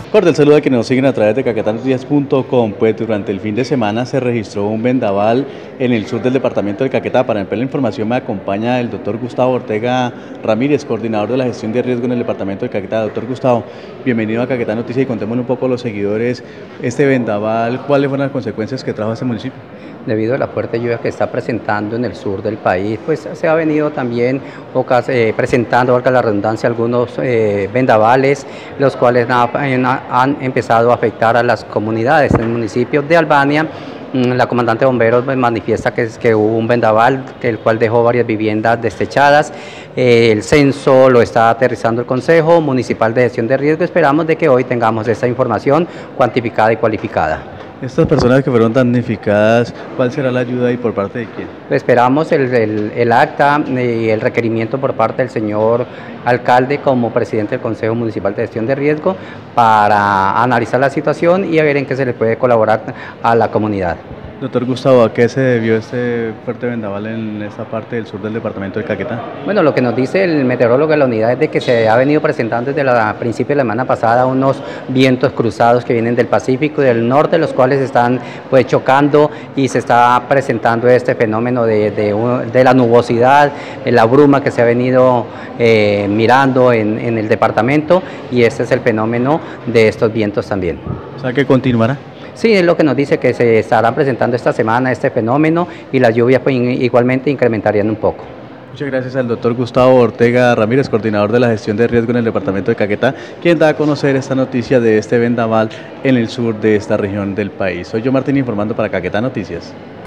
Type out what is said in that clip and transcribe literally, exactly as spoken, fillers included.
Cordial saludo a quienes nos siguen a través de caquetá noticias punto com. Pues durante el fin de semana se registró un vendaval en el sur del departamento de Caquetá. Para ampliar la información me acompaña el doctor Gustavo Ortega Ramírez, coordinador de la gestión de riesgo en el departamento de Caquetá. Doctor Gustavo, bienvenido a Caquetá Noticias y contémosle un poco a los seguidores este vendaval, ¿cuáles fueron las consecuencias que trajo a este municipio? Debido a la fuerte lluvia que está presentando en el sur del país, pues se ha venido también eh, presentando, valga la redundancia, algunos eh, vendavales, los cuales han, han empezado a afectar a las comunidades. En el municipio de Albania, la comandante de bomberos manifiesta que, que hubo un vendaval, el cual dejó varias viviendas desechadas. Eh, el censo lo está aterrizando el Consejo Municipal de Gestión de Riesgo. Esperamos de que hoy tengamos esta información cuantificada y cualificada. Estas personas que fueron damnificadas, ¿cuál será la ayuda y por parte de quién? Esperamos el, el, el acta y el requerimiento por parte del señor alcalde como presidente del Consejo Municipal de Gestión de Riesgo para analizar la situación y a ver en qué se le puede colaborar a la comunidad. Doctor Gustavo, ¿a qué se debió este fuerte vendaval en esta parte del sur del departamento de Caquetá? Bueno, lo que nos dice el meteorólogo de la unidad es de que se ha venido presentando desde el principio de la semana pasada unos vientos cruzados que vienen del Pacífico y del norte, los cuales están pues chocando y se está presentando este fenómeno de, de, de la nubosidad, de la bruma que se ha venido eh, mirando en, en el departamento, y este es el fenómeno de estos vientos también. O sea, que continuará. Sí, es lo que nos dice que se estarán presentando esta semana este fenómeno y las lluvias pues, igualmente incrementarían un poco. Muchas gracias al doctor Gustavo Ortega Ramírez, coordinador de la gestión de riesgo en el departamento de Caquetá, quien da a conocer esta noticia de este vendaval en el sur de esta región del país. Soy yo, Martín, informando para Caquetá Noticias.